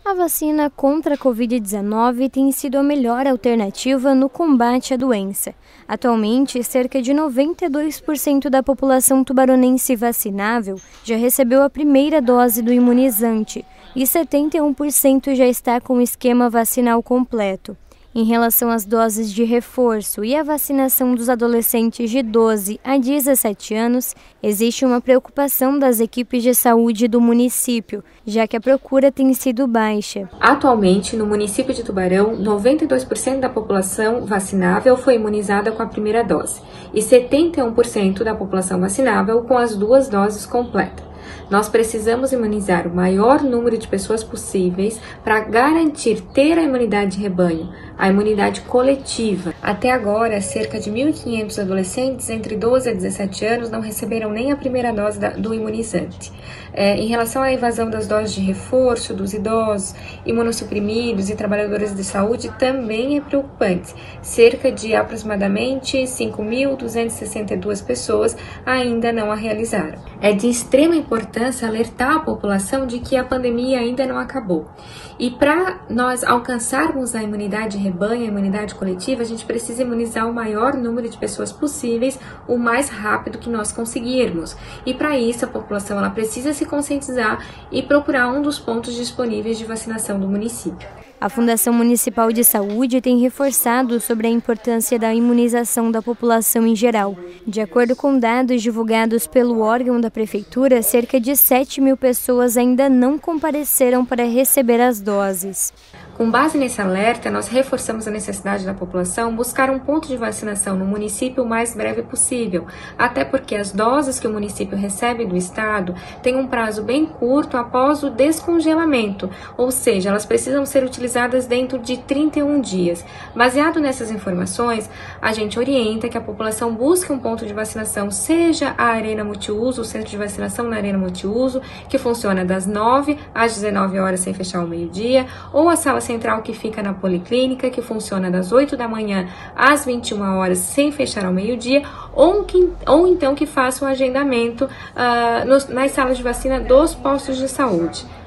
A vacina contra a Covid-19 tem sido a melhor alternativa no combate à doença. Atualmente, cerca de 92% da população tubaronense vacinável já recebeu a primeira dose do imunizante e 71% já está com o esquema vacinal completo. Em relação às doses de reforço e à vacinação dos adolescentes de 12 a 17 anos, existe uma preocupação das equipes de saúde do município, já que a procura tem sido baixa. Atualmente, no município de Tubarão, 92% da população vacinável foi imunizada com a primeira dose e 71% da população vacinável com as 2 doses completas. Nós precisamos imunizar o maior número de pessoas possíveis para garantir ter a imunidade de rebanho, a imunidade coletiva. Até agora, cerca de 1.500 adolescentes entre 12 a 17 anos não receberam nem a primeira dose do imunizante. Em relação à evasão das doses de reforço dos idosos, imunossuprimidos e trabalhadores de saúde, também é preocupante. Cerca de aproximadamente 5.262 pessoas ainda não a realizaram. É de extrema importância alertar a população de que a pandemia ainda não acabou. E para nós alcançarmos a imunidade de rebanho, a imunidade coletiva, a gente precisa imunizar o maior número de pessoas possíveis o mais rápido que nós conseguirmos. E para isso a população ela precisa se conscientizar e procurar um dos pontos disponíveis de vacinação do município. A Fundação Municipal de Saúde tem reforçado sobre a importância da imunização da população em geral. De acordo com dados divulgados pelo órgão da Prefeitura, cerca de 7.000 pessoas ainda não compareceram para receber as doses. Com base nesse alerta, nós reforçamos a necessidade da população buscar um ponto de vacinação no município o mais breve possível, até porque as doses que o município recebe do Estado têm um prazo bem curto após o descongelamento, ou seja, elas precisam ser utilizadas dentro de 31 dias. Baseado nessas informações, a gente orienta que a população busque um ponto de vacinação, seja a arena multiuso, o centro de vacinação na arena multiuso, que funciona das 9 às 19 horas sem fechar ao meio-dia, ou a sala central que fica na Policlínica, que funciona das 8 da manhã às 21 horas sem fechar ao meio-dia, ou então que faça um agendamento nas salas de vacina dos postos de saúde.